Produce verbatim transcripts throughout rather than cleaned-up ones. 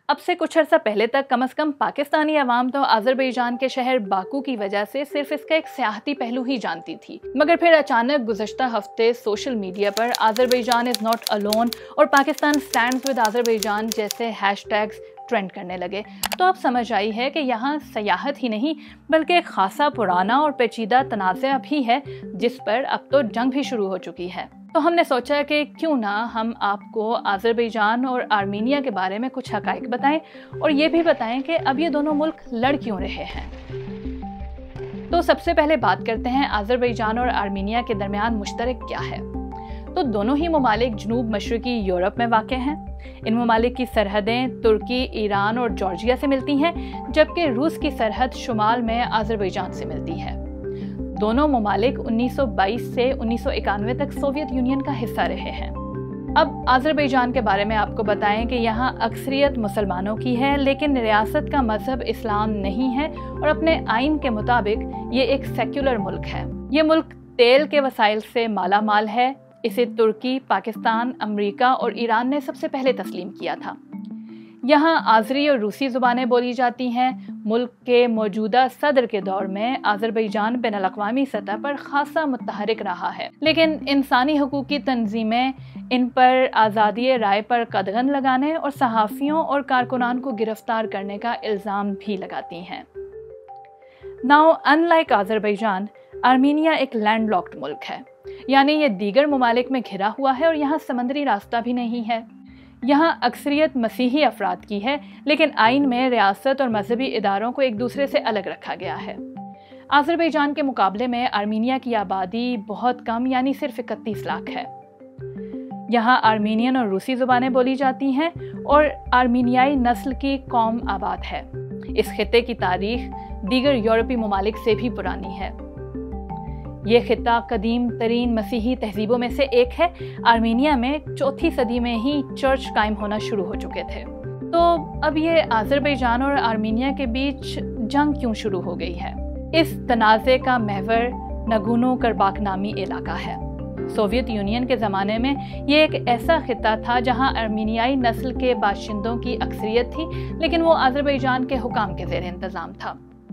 اب سے کچھ عرصہ پہلے تک کم از کم پاکستانی عوام تو آذربائیجان کے شہر باکو کی وجہ سے صرف اس کا ایک سیاحتی پہلو ہی جانتی تھی، مگر پھر اچانک گزشتہ ہفتے سوشل میڈیا پر آذربائیجان از ناٹ الون اور پاکستان سٹینڈز ود آذربائیجان جیسے ہیش ٹیگز ٹرینڈ کرنے لگے، تو اب سمجھ آئی ہے کہ یہاں سیاحت ہی نہیں بلکہ ایک خاصا پرانا اور پیچیدہ تنازع بھی ہے جس پر اب تو جنگ بھی شروع ہو چکی ہے۔ تو ہم نے سوچا کہ کیوں نہ ہم آپ کو آذربائیجان اور آرمینیا کے بارے میں کچھ حقائق بتائیں اور یہ بھی بتائیں کہ اب یہ دونوں ملک لڑ کیوں رہے ہیں۔ تو سب سے پہلے بات کرتے ہیں آذربائیجان اور آرمینیا کے درمیان مشترک کیا ہے۔ تو دونوں ہی ممالک جنوب مشرقی یورپ میں واقع ہیں۔ ان ممالک کی سرحدیں ترکی، ایران اور جارجیا سے ملتی ہیں، جبکہ روس کی سرحد شمال میں آذربائیجان سے ملتی ہے۔ دونوں ممالک انیس سو بائیس سے انیس سو اکانوے تک سوویت یونین کا حصہ رہے ہیں۔ اب آذربائیجان کے بارے میں آپ کو بتائیں کہ یہاں اکثریت مسلمانوں کی ہے، لیکن ریاست کا مذہب اسلام نہیں ہے اور اپنے آئین کے مطابق یہ ایک سیکولر ملک ہے۔ یہ ملک تیل کے وسائل سے مالا مال ہے۔ اسے ترکی، پاکستان، امریکہ اور ایران نے سب سے پہلے تسلیم کیا تھا۔ یہاں آذری اور روسی زبانیں بولی جاتی ہیں۔ ملک کے موجودہ صدر کے دور میں آذربائیجان بین الاقوامی سطح پر خاصا متحرک رہا ہے، لیکن انسانی حقوق کی تنظیمیں ان پر آزادی رائے پر قدغن لگانے اور صحافیوں اور کارکنان کو گرفتار کرنے کا الزام بھی لگاتی ہیں۔ Now unlike Azerbaijan, Armenia ایک لینڈ لاکڈ ملک ہے، یعنی یہ دیگر ممالک میں گھرا ہوا ہے اور یہاں سمندری راستہ بھی نہیں ہے۔ یہاں اکثریت مسیحی افراد کی ہے، لیکن آئین میں ریاست اور مذہبی اداروں کو ایک دوسرے سے الگ رکھا گیا ہے۔ آذربائیجان کے مقابلے میں آرمینیا کی آبادی بہت کم، یعنی صرف اکتیس لاکھ ہے۔ یہاں آرمینین اور روسی زبانیں بولی جاتی ہیں اور آرمینیائی نسل کی قوم آباد ہے۔ اس خطے کی تاریخ دیگر یورپی ممالک سے بھی پرانی ہے۔ یہ خطہ قدیم ترین مسیحی تہذیبوں میں سے ایک ہے۔ آرمینیا میں چوتھی صدی میں ہی چرچ قائم ہونا شروع ہو چکے تھے۔ تو اب یہ آذربائیجان اور آرمینیا کے بیچ جنگ کیوں شروع ہو گئی ہے؟ اس تنازع کا محور نگونو کرباخ نامی علاقہ ہے۔ سوویت یونین کے زمانے میں یہ ایک ایسا خطہ تھا جہاں آرمینیائی نسل کے باشندوں کی اکثریت تھی، لیکن وہ آذربائیجان کے حکام کے زیر انتظام تھا۔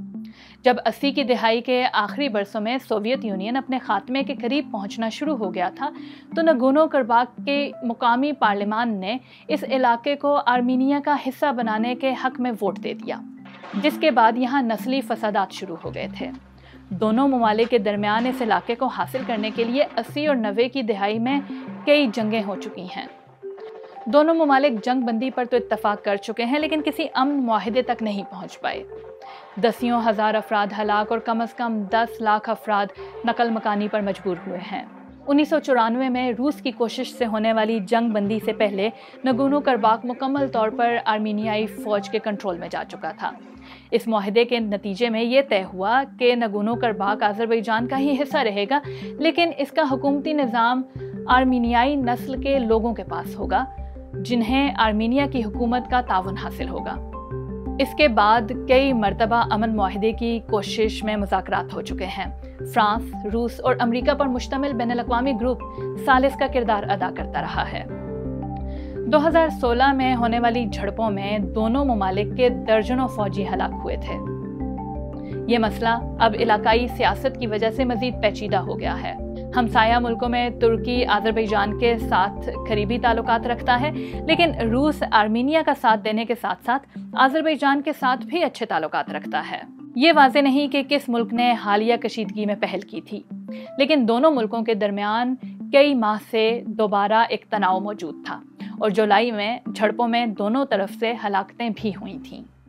جب اسی کی دہائی کے آخری برسوں میں سوویت یونین اپنے خاتمے کے قریب پہنچنا شروع ہو گیا تھا تو نگونو کرباخ کے مقامی پارلیمان نے اس علاقے کو آرمینیا کا حصہ بنانے کے حق میں ووٹ دے دیا، جس کے بعد یہاں نسلی فسادات شروع ہو گئے تھے۔ دونوں ممالک کے درمیان اس علاقے کو حاصل کرنے کے لیے اسی اور نوے کی دہائی میں کئی جنگیں ہو چکی ہیں۔ دونوں ممالک جنگ بندی پر تو اتفاق کر چکے ہیں، لیکن کسی امن معاہدے تک نہیں پہنچ پائے۔ دسیوں ہزار افراد ہلاک اور کم از کم دس لاکھ افراد نقل مکانی پر مجبور ہوئے ہیں۔ انیس سو چورانوے میں روس کی کوشش سے ہونے والی جنگ بندی سے پہلے نگونو کرباخ مکمل طور پر آرمینیائی فوج کے کنٹرول میں جا چکا تھا۔ اس معاہدے کے نتیجے میں یہ طے ہوا کہ نگونو کرباخ آذربائیجان کا ہی حصہ رہے گا، لیکن اس کا حکومتی نظام آرمینیائی نسل کے لوگوں کے پاس ہوگا، جنہیں آرمینیا کی حکومت کا تعاون حاصل ہوگا۔ اس کے بعد کئی مرتبہ امن معاہدے کی کوشش میں مذاکرات ہو چکے ہیں۔ فرانس، روس اور امریکہ پر مشتمل بین الاقوامی گروپ ثالث کا کردار ادا کرتا رہا ہے۔ دو ہزار سولہ میں ہونے والی جھڑپوں میں دونوں ممالک کے درجنوں فوجی ہلاک ہوئے تھے۔ یہ مسئلہ اب علاقائی سیاست کی وجہ سے مزید پیچیدہ ہو گیا ہے۔ ہمسایہ ملکوں میں ترکی آذربائیجان کے ساتھ قریبی تعلقات رکھتا ہے، لیکن روس آرمینیا کا ساتھ دینے کے ساتھ ساتھ آذربائیجان کے ساتھ بھی اچھے تعلقات رکھتا ہے۔ یہ واضح نہیں کہ کس ملک نے حالیہ کشیدگی میں پہل کی تھی، لیکن دونوں ملکوں کے درمیان کئی ماہ سے دوبارہ ایک تناؤ موجود تھا اور جولائی میں جھڑپوں میں دونوں طرف سے ہلاکتیں بھی ہوئی تھیں۔